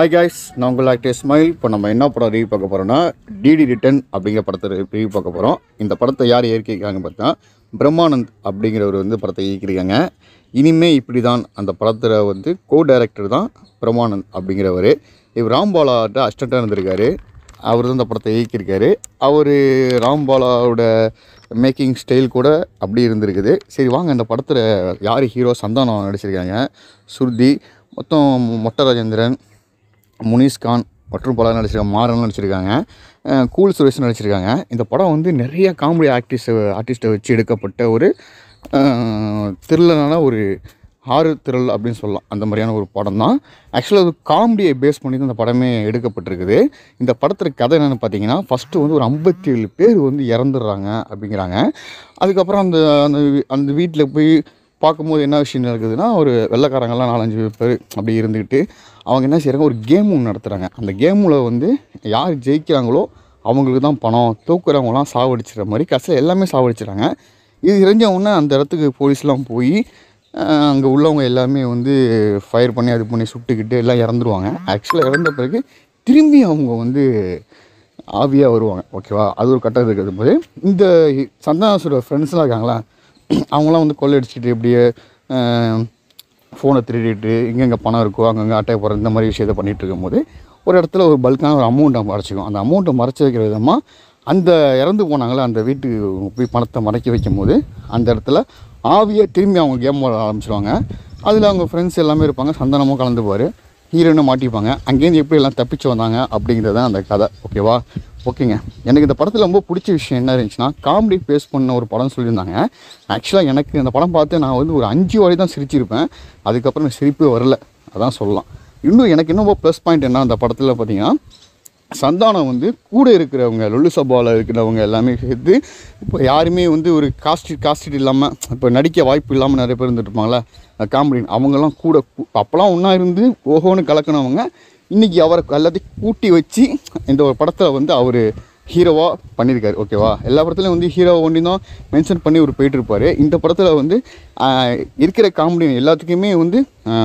Hi guys, நான் உங்கள் actor Ismail. இப்போ நம்ம என்ன படம் ரிவ்யூ பார்க்க போகிறோம்னா டிடி ரிட்டர்ன் அப்படிங்கிற படத்தை ரிவ்யூ பார்க்க போகிறோம். இந்த படத்தை யார் இயக்கியிருக்காங்கன்னு பார்த்தா பிரம்மானந்த் அப்படிங்கிறவர் வந்து படத்தை இயக்கியிருக்காங்க. இனிமே இப்படி தான் அந்த படத்தில் வந்து கோ-டைரக்டர் தான் பிரம்மானந்த் அப்படிங்கிறவர். இவர் ராம்பாலாட்ட அசிஸ்டண்ட்டாக இருந்திருக்காரு. அவர் தான் இந்த படத்தை இயக்கியிருக்காரு. அவர் ராம்பாலாவோட மேக்கிங் ஸ்டைல் கூட அப்படி இருந்திருக்குது. சரி வாங்க, இந்த படத்தில் யார் ஹீரோ? சந்தானம் நடிச்சிருக்காங்க, சுருதி, மொத்தம் மொட்டை ராஜேந்திரன், முனிஸ்கான் மற்றும் பலர் நடிச்சிருக்காங்க, மாறன் நடிச்சிருக்காங்க, கூல் சுரேஷ் நடிச்சிருக்காங்க. இந்த படம் வந்து நிறைய காமெடி ஆர்டிஸ்ட்டை வச்சு எடுக்கப்பட்ட ஒரு த்ரில்லரான ஒரு ஹாரர் த்ரில் அப்படின்னு சொல்லலாம். அந்த மாதிரியான ஒரு படம் தான். ஆக்சுவலாக அது காமெடியை பேஸ் பண்ணி தான் இந்த படமே எடுக்கப்பட்டிருக்குது. இந்த படத்தில் கதை என்னென்னு பார்த்தீங்கன்னா, ஃபஸ்ட்டு வந்து ஒரு 57 பேர் வந்து இறந்துடுறாங்க அப்படிங்கிறாங்க. அதுக்கப்புறம் அந்த அந்த அந்த வீட்டில் போய் பார்க்கும்போது என்ன விஷயம் நடக்குதுன்னா, ஒரு வெள்ளைக்காரங்கெல்லாம் 4-5 பேர் அப்படி இருந்துக்கிட்டு அவங்க என்ன செய்கிறாங்க, ஒரு கேம் ஒன்று நடத்துகிறாங்க. அந்த கேமில் வந்து யார் ஜெயிக்கிறாங்களோ அவங்களுக்கு தான் பணம், தூக்குறவங்களாம் சாவடிச்சிடுற மாதிரி கடைசியில் எல்லாமே சாவடிச்சிடுறாங்க. இது தெரிஞ்சவொடனே அந்த இடத்துக்கு போலீஸ்லாம் போய் அங்கே உள்ளவங்க எல்லாமே வந்து ஃபயர் பண்ணி அது பண்ணி சுட்டுக்கிட்டு எல்லாம் இறந்துருவாங்க. ஆக்சுவலாக இறந்த பிறகு திரும்பி அவங்க வந்து ஆவியாக வருவாங்க. ஓகேவா? அது ஒரு கட்டம் இருக்கிறது போது இந்த சந்தானத்தோட ஃப்ரெண்ட்ஸ்லாம் இருக்காங்களா, அவங்களாம் வந்து கொள்ளையடிச்சிட்டு இப்படியே ஃபோனை திருடிட்டு எங்கெங்கே பணம் இருக்கோ அங்கங்கே அட்டை போடுற இந்த மாதிரி விஷயத்தை பண்ணிகிட்டு இருக்கும்போது ஒரு இடத்துல ஒரு பல்கான ஒரு அமௌண்ட்டை மறைச்சிக்கும். அந்த அமௌண்ட்டை மறைச்சி வைக்கிற விதமாக அந்த இறந்து போனாங்களே அந்த வீட்டுக்கு போய் பணத்தை மறைக்க வைக்கும் போது அந்த இடத்துல ஆவியை திரும்பி அவங்க கேம் விளாட ஆரம்பிச்சிடுவாங்க. அதில் அவங்க ஃப்ரெண்ட்ஸ் எல்லாமே இருப்பாங்க, சந்தானமும் கலந்துப்பார், ஹீரோயினும் மாட்டிப்பாங்க. அங்கேருந்து எப்படி எல்லாம் தப்பிச்சு வந்தாங்க அப்படிங்கிறது தான் அந்த கதை. ஓகேவா? ஓகேங்க. எனக்கு இந்த படத்தில் ரொம்ப பிடிச்ச விஷயம் என்ன இருந்துச்சுன்னா, காமெடி பேஸ் பண்ண ஒரு படம் சொல்லியிருந்தாங்க. ஆக்சுவலாக எனக்கு இந்த படம் பார்த்து நான் வந்து ஒரு 5 வாட்டி தான் சிரிச்சிருப்பேன். அதுக்கப்புறம் எனக்கு சிரிப்பே வரல, அதான் சொல்லலாம். இன்னும் எனக்கு இன்னும் ப்ளஸ் பாயிண்ட் என்ன அந்த படத்தில் பார்த்தீங்கன்னா, சந்தானம் வந்து கூட இருக்கிறவங்க லொல்லு சபாவில் இருக்கிறவங்க எல்லாமே சேர்த்து இப்போ யாருமே வந்து ஒரு காஸ்டிட் இல்லாமல் இப்போ நடிக்க வாய்ப்பு இல்லாமல் நிறைய பேர் இருந்துட்டு இருப்பாங்களே காமெடி, அவங்கெல்லாம் கூட அப்போலாம் ஒன்றா இருந்து ஓஹோன்னு கலக்கினவங்க இன்றைக்கி அவரை எல்லாத்தையும் கூட்டி வச்சு இந்த ஒரு படத்தில் வந்து அவர் ஹீரோவாக பண்ணியிருக்காரு. ஓகேவா? எல்லா படத்துலையும் வந்து ஹீரோவை ஒண்டி தான் மென்ஷன் பண்ணி ஒரு போயிட்டுருப்பார். இந்த படத்தில் வந்து இருக்கிற காமெடி எல்லாத்துக்குமே வந்து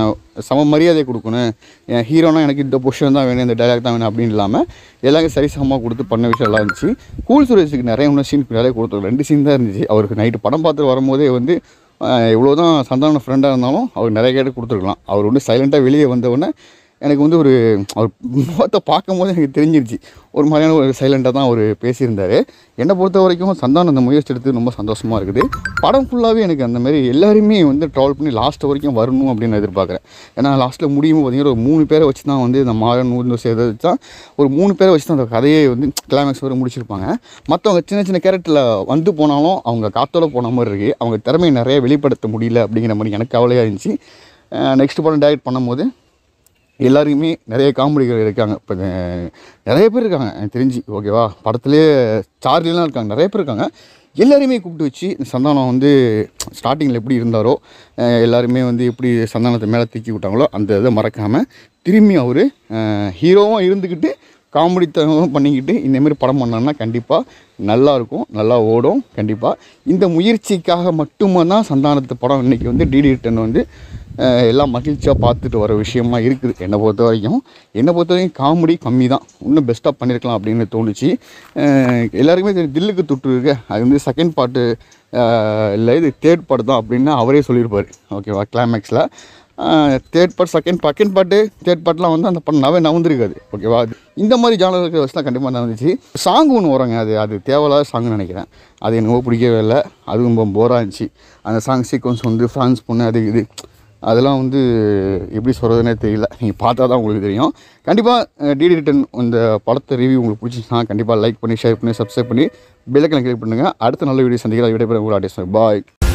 சம மரியாதை கொடுக்கணும். என் ஹீரோனா எனக்கு இந்த பொசிஷன் தான் வேணும், இந்த டைலாக் தான் வேணும் அப்படின்னு இல்லாமல் எல்லாமே சரிசமமாக கொடுத்து பண்ண விஷயம் எல்லாம் இருந்துச்சு. கூல் சுரேஷுக்கு நிறைய இன்னும் சீன் நிறைய கொடுத்துருக்கோம். 2 சீன் தான் இருந்துச்சு. அவருக்கு நைட்டு படம் பார்த்துட்டு வரும்போதே வந்து எவ்வளோ தான் சந்தான ஃப்ரெண்டாக இருந்தாலும் அவர் நிறைய கேட்டு கொடுத்துருக்கலாம். அவர் வந்து சைலண்ட்டாக வெளியே வந்தவுடனே எனக்கு வந்து ஒரு அவர் முகத்தை பார்க்கும்போது எனக்கு தெரிஞ்சிருச்சு, ஒரு மாதிரியான ஒரு சைலண்ட்டாக தான் அவர் பேசியிருந்தார். என்னை பொறுத்த வரைக்கும் சந்தானம் அந்த முயற்சி எடுத்து ரொம்ப சந்தோஷமாக இருக்குது. படம் ஃபுல்லாகவே எனக்கு அந்த மாதிரி எல்லாருமே வந்து ட்ராவல் பண்ணி லாஸ்ட் வரைக்கும் வரணும் அப்படின்னு எதிர்பார்க்குறேன். ஏன்னா லாஸ்ட்டில் முடியும் பார்த்தீங்கன்னா ஒரு 3 பேரை வச்சு தான் வந்து இந்த மாறன் ஊர்ந்து சேர்த்து வச்சு தான் ஒரு 3 பேரை வச்சு தான் அந்த கதையை வந்து கிளைமேக்ஸ் வரை முடிச்சிருப்பாங்க. மற்றவங்க சின்ன சின்ன கேரக்டரில் வந்து போனாலும் அவங்க காத்தோடு போன மாதிரி இருக்குது. அவங்க திறமையை நிறைய வெளிப்படுத்த முடியல அப்படிங்கிற மாதிரி எனக்கு கவலையாக இருந்துச்சு. நெக்ஸ்ட் படம் டைரக்ட் பண்ணும்போது எல்லாருக்குமே நிறைய காமெடிகள் இருக்காங்க. இப்போ நிறைய பேர் இருக்காங்க எனக்கு தெரிஞ்சு. ஓகேவா? படத்துலேயே சார்லிலாம் இருக்காங்க, நிறைய பேர் இருக்காங்க. எல்லாருமே கூப்பிட்டு வச்சு சந்தானம் வந்து ஸ்டார்டிங்கில் எப்படி இருந்தாரோ எல்லாருமே வந்து எப்படி சந்தானத்தை மேலே தூக்கி விட்டாங்களோ அந்த இதை மறக்காமல் திரும்பி அவர் ஹீரோவும் இருந்துக்கிட்டு காமெடித்தனமும் பண்ணிக்கிட்டு இந்தமாரி படம் பண்ணோன்னா கண்டிப்பாக நல்லாயிருக்கும், நல்லா ஓடும். கண்டிப்பாக இந்த முயற்சிக்காக மட்டுமே தான் சந்தானத்து படம் இன்றைக்கி வந்து டிடி ரிட்டர்ன் வந்து எல்லாம் மகிழ்ச்சியாக பார்த்துட்டு வர விஷயமா இருக்குது. என்னை பொறுத்த வரைக்கும் காமெடி கம்மி தான், இன்னும் பெஸ்ட்டாக பண்ணியிருக்கலாம் அப்படின்னு தோணுச்சு. எல்லாருக்குமே தில்லுக்கு தொட்டு இருக்கு. அது வந்து செகண்ட் பார்ட்டு இல்லை, இது தேர்ட் பார்ட் தான் அப்படின்னு அவரே சொல்லியிருப்பார். ஓகேவா? கிளைமேக்ஸில் third part second part third பார்ட்லாம் வந்து அந்த படம் நவந்திருக்காது. ஓகேவா? இந்த மாதிரி ஜானர் இருக்கிற வச்சுலாம் கண்டிப்பாக நடந்துச்சு. சாங் ஒன்று வராங்க, அது தேவையில்லாத சாங்னு நினைக்கிறேன். அது எனக்கு பிடிக்கவே இல்லை. அதுவும் ரொம்ப போராக இருந்துச்சு. அந்த சாங் சீக்வன்ஸ் வந்து ஃப்ரான்ஸ் பொண்ணு அது இது அதெல்லாம் வந்து எப்படி சொல்கிறதுனே தெரியல. நீங்கள் பார்த்தா தான் உங்களுக்கு தெரியும். கண்டிப்பாக டிடி ரிட்டர்ன் இந்த படத்தை ரிவ்யூ உங்களுக்கு பிடிச்சிச்சுன்னா கண்டிப்பாக லைக் பண்ணி, ஷேர் பண்ணி, சப்ஸ்கிரைப் பண்ணி பெல் ஐகானை கிளிக் பண்ணுங்கள். அடுத்த நல்ல வீடியோ சந்திக்கிறேன். விடைபெறும் உங்கள் ஆர்டிஸ்ட். பாய்.